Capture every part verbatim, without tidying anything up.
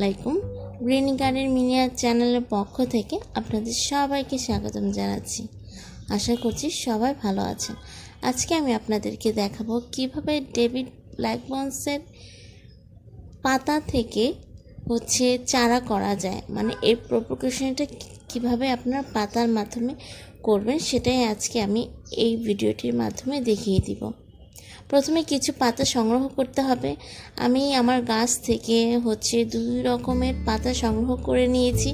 আলাইকুম। Green garden মিনিয়া চ্যানেলের পক্ষ থেকে আপনাদের সবাইকে স্বাগতম জানাচ্ছি। আশা করছি সবাই ভালো আছেন। আজকে আমি আপনাদেরকে দেখাবো কিভাবে ডেভিড ব্ল্যাক বনসের পাতা থেকে হচ্ছে চারা করা যায়, মানে এর প্রপোগেশনটা কিভাবে আপনার পাতার মাধ্যমে করবেন সেটাই আজকে আমি এই ভিডিওটির মাধ্যমে দেখিয়ে দিব। প্রথমে কিছু পাতা সংগ্রহ করতে হবে। আমি আমার গাছ থেকে হচ্ছে দুই রকমের পাতা সংগ্রহ করে নিয়েছি।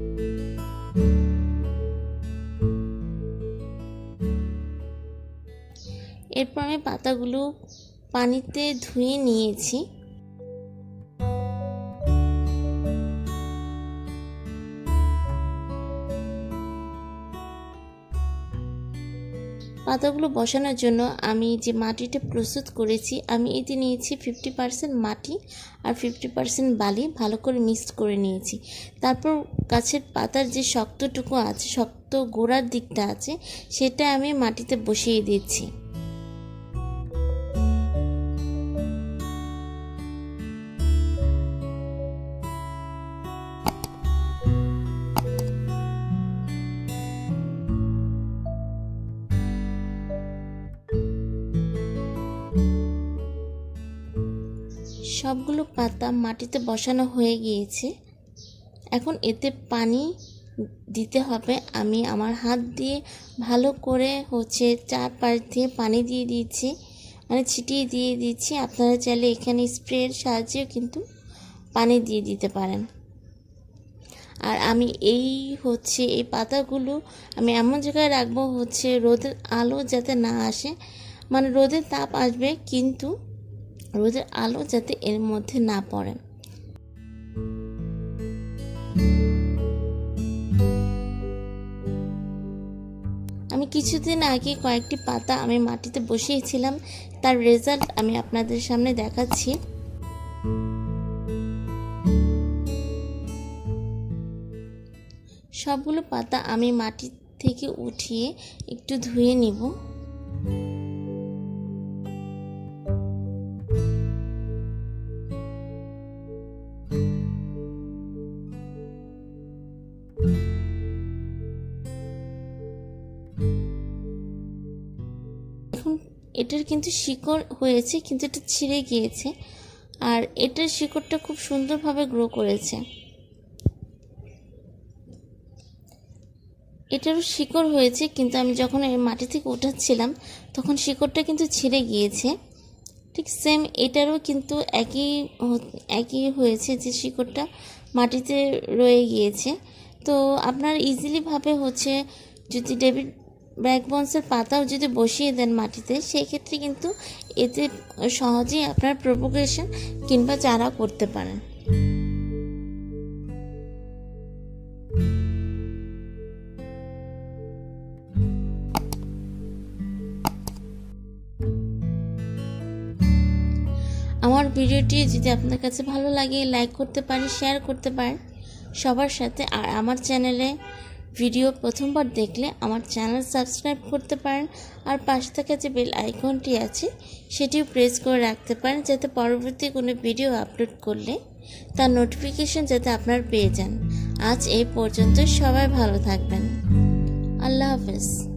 এরপর আমি পাতাগুলো পানিতে ধুয়ে নিয়েছি। পাতাগুলো বসানোর জন্য আমি যে মাটিটা প্রস্তুত করেছি, আমি এতে নিয়েছি ফিফটি পার্সেন্ট মাটি আর ফিফটি পার্সেন্ট বালি, ভালো করে মিক্সড করে নিয়েছি। তারপর গাছের পাতার যে শক্তটুকু আছে, শক্ত গোড়ার দিকটা আছে, সেটা আমি মাটিতে বসিয়ে দিচ্ছি। সবগুলো পাতা মাটিতে বসানো হয়ে গিয়েছে। এখন এতে পানি দিতে হবে। আমি আমার হাত দিয়ে ভালো করে হচ্ছে চারপাশ দিয়ে পানি দিয়ে দিয়েছি, মানে ছিটিয়ে দিয়ে দিচ্ছি। আপনারা চাইলে এখানে স্প্রের সাহায্যেও কিন্তু পানি দিয়ে দিতে পারেন। আর আমি এই হচ্ছে এই পাতাগুলো আমি এমন জায়গায় রাখবো হচ্ছে রোদের আলো যাতে না আসে, মানে রোদের তাপ আসবে কিন্তু রোদের আলো যাতে এর মধ্যে না পড়ে। আমি কিছুদিন আগে কয়েকটি পাতা আমি মাটিতে বসিয়েছিলাম, তার রেজাল্ট আমি আপনাদের সামনে দেখাচ্ছি। সবগুলো পাতা আমি মাটি থেকে উঠিয়ে একটু ধুয়ে নিব। এখন এটার কিন্তু শিকড় হয়েছে, কিন্তু এটা ছিঁড়ে গিয়েছে, আর এটার শিকড়টা খুব সুন্দরভাবে গ্রো করেছে। এটারও শিকড় হয়েছে, কিন্তু আমি যখন এর মাটি থেকে উঠাচ্ছিলাম তখন শিকড়টা কিন্তু ছিঁড়ে গিয়েছে। ঠিক সেম এটারও কিন্তু একই একই হয়েছে, যে শিকড়টা মাটিতে রয়ে গিয়েছে। তো আপনার ইজিলিভাবে হচ্ছে যদি ডেভিড ব্ল্যাক বনসের পাতাও যদি বসিয়ে দেন মাটিতে, সেই ক্ষেত্রে কিন্তু এতে সহজেই আপনার প্রপোগেশন কিংবা চারা করতে পারেন। আমার ভিডিওটি যদি আপনার কাছে ভালো লাগে লাইক করতে পারেন, শেয়ার করতে পারেন সবার সাথে। আর আমার চ্যানেলে ভিডিও প্রথমবার দেখলে আমার চ্যানেল সাবস্ক্রাইব করতে পারেন, আর পাশে থাকা যে বেল আইকনটি আছে সেটিও প্রেস করে রাখতে পারেন, যাতে পরবর্তী কোনো ভিডিও আপলোড করলে তার নোটিফিকেশন যাতে আপনারা পেয়ে যান। আজ এই পর্যন্ত, সবাই ভালো থাকবেন। আল্লাহ হাফেজ।